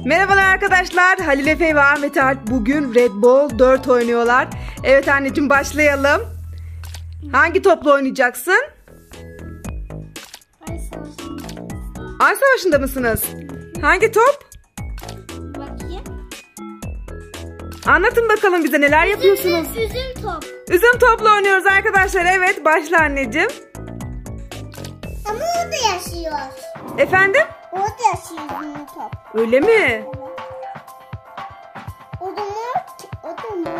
Merhabalar arkadaşlar. Halil Efe ve Ahmet Alp bugün Red Ball 4 oynuyorlar. Evet anneciğim, başlayalım. Hangi topla oynayacaksın? Ay savaşında. Ay savaşında mısınız? Hangi top? Bakayım. Anlatın bakalım bize, neler yapıyorsunuz? Üzüm top. Üzüm topla oynuyoruz arkadaşlar. Evet, başla anneciğim. Ama o da yaşıyor. Efendim? O da yaşıyor üzüm top. Öyle mi? O da mı? O da mı?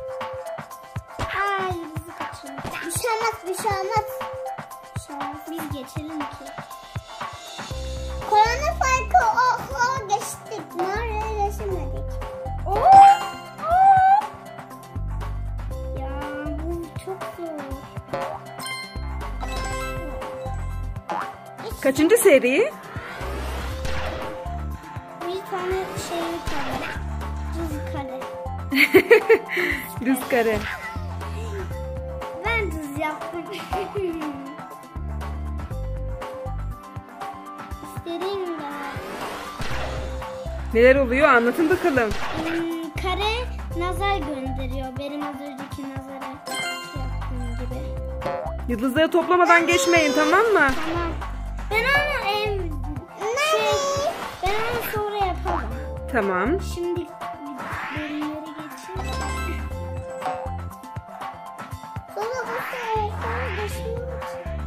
Ay bizi kaçırmış. Bir şey olmaz, bir şey olmaz. Bir şey olmaz. Biz geçelim ki. Korona farkı o geçtik. Nereye geçemedik? Ya bu çok zor. Kaçıncı seri? Bir tane kare. Düz kare. Düz kare. Ben düz yaptım. İstediğim de. Neler oluyor, anlatın bakalım. Kare nazar gönderiyor. Benim az önceki nazara yaptığım gibi. Yıldızları toplamadan geçmeyin, tamam mı? Tamam. Ben onu sonra yapalım. Tamam. Şimdi bölümleri geçeyim. Sonra bu sefer geçmiyor.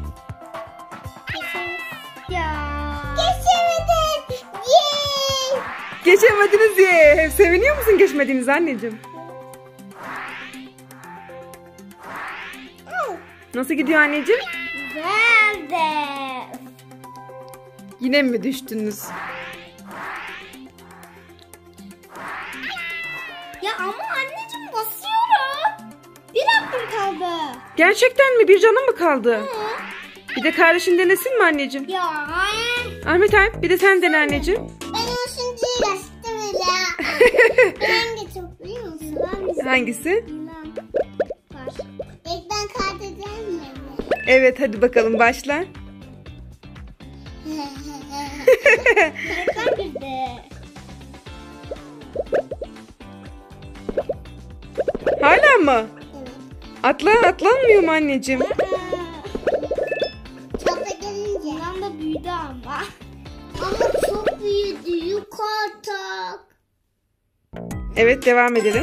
Ya. Geçemedim. Yay. Geçemediniz diye. Seviniyor musun geçmediğiniz anneciğim? Nasıl gidiyor anneciğim? Nerede? Yine mi düştünüz? Ya ama anneciğim basıyorum. Bir hakkım kaldı. Gerçekten mi? Bir canım mı kaldı? Bir de kardeşin denesin mi anneciğim? Ya. Ahmet Alp, bir de sen dene anneciğim. Ben o şimdi yaştım öyle. Ben hangi çok biliyor musun? Hangisi? Bilmem. Var. Ekran kaydeder mi? Evet, hadi bakalım başla. Ekran girdi. Hala mı? Evet. Atlanmıyor mu anneciğim? Çapa gelince. Bundan da büyüdü ama. Ama çok büyüdü. Yukarıda. Evet, devam edelim.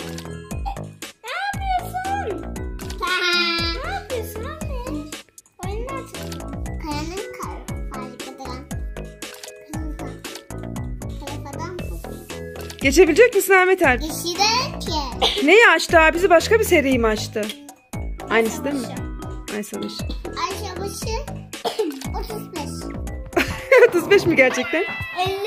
Ne yapıyorsun? Ne yapıyorsun anne? Oyunu açıyorsun. Kayanın farkıdan. Karafadan bu. Geçebilecek misin Ahmet Alp? Yeşile ki. Neyi açtı? Abisi başka bir seriyi mi açtı? Aynısı değil mi? Ay savaşı. Ay savaşı 35. 35 mi gerçekten? 50.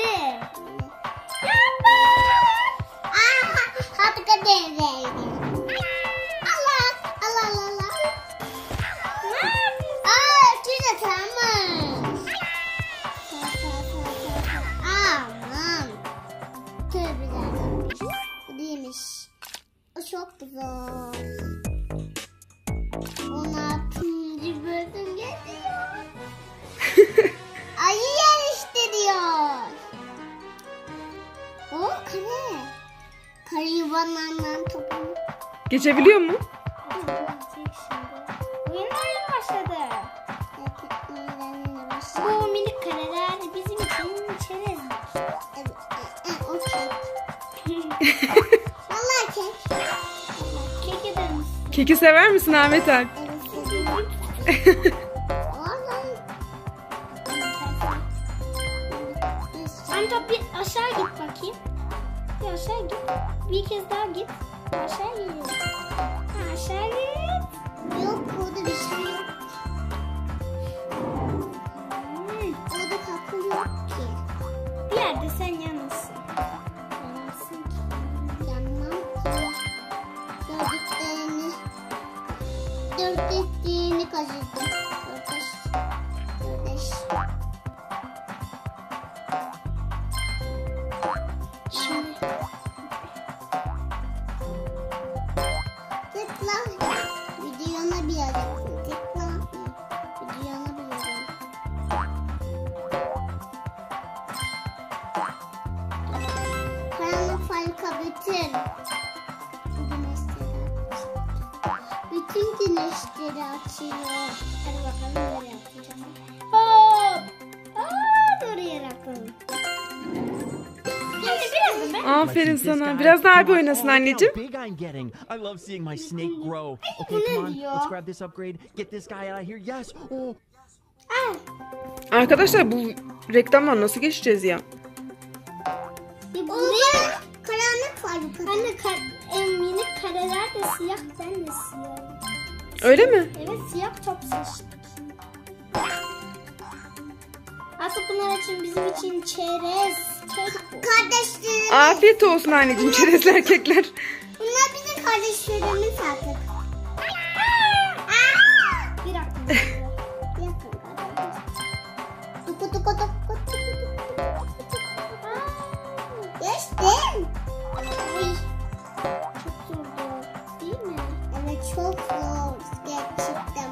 Harika değil. Allah. Ne yapıyorsun? Tüne tamam. Aman. Tövbeler. Bu değilmiş. O çok zor. 16. bölüm geliyor. Ayı yarıştırıyor. O kare. Kareyi banandan topunu. Geçebiliyor mu? Oyun başladı. Bu minik kareler bizim için çerez. O kek. Vallahi kek. Kek eder misin? Keki sever misin Ahmet Alp? Evet. Amca bir aşağı git bakayım. Bir aşağı git. Bir kez daha git. Aşağı git. Aşağı git. Yok, orada bir şey yok. Orada kapı yok ki. Bir yerde sen yanılsın. Yanılsın ki. Yanmam ki. Gördüklerini kaçırdım. Kardeş. Şimdi. Tıkla. Videona bir yazacaksın. Tıkla. Videona bir yazacaksın. Bütün. Bütün güneşleri açıyor. Hadi bakalım nereye atacağım. Hop. Doğru yere atalım. Şimdi biraz da ben. Aferin sana. Biraz daha abi oynasın anneciğim. Big I'm getting. I love seeing my snake grow. Bu Okay, ne come on. diyor? Let's grab this upgrade. Get this guy out of here. Yes. Oh. Al. Arkadaşlar bu reklamdan nasıl geçeceğiz ya? Buraya karanlık var bu kadar. Anne minik kareler de siyah, ben de siyah. Öyle mi? Evet, siyah top seçtik. Artık bunlar için bizim için çerez, kek bu. Kardeşlerim. Afiyet olsun anneciğim çerezler kekler. Bunlar bizim kardeşlerimiz artık. Bir dakika. Bir dakika. Tuku tuku tuku tuku. Geçtim. Ay. Çok zordu. Değil mi? Evet, çok zor. Geçtim.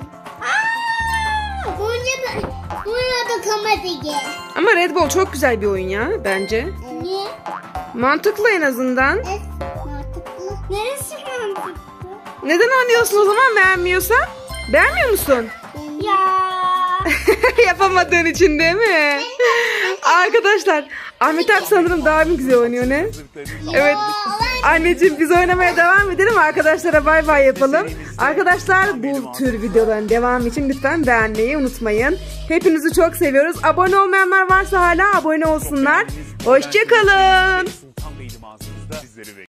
Bunu da kamadı. Ama Red Bull çok güzel bir oyun ya bence. Niye? Mantıklı en azından. Evet, mantıklı. Neresi mantıklı? Neden oynuyorsun o zaman beğenmiyorsan? Beğenmiyor musun? Ya. Yapamadığın için değil mi? Arkadaşlar Ahmet abi sanırım daha bir güzel oynuyor ne? Evet. Anneciğim biz oynamaya devam edelim. Arkadaşlara bay bay yapalım. Arkadaşlar bu tür videoların devamı için lütfen beğenmeyi unutmayın. Hepinizi çok seviyoruz. Abone olmayanlar varsa hala abone olsunlar. Hoşçakalın.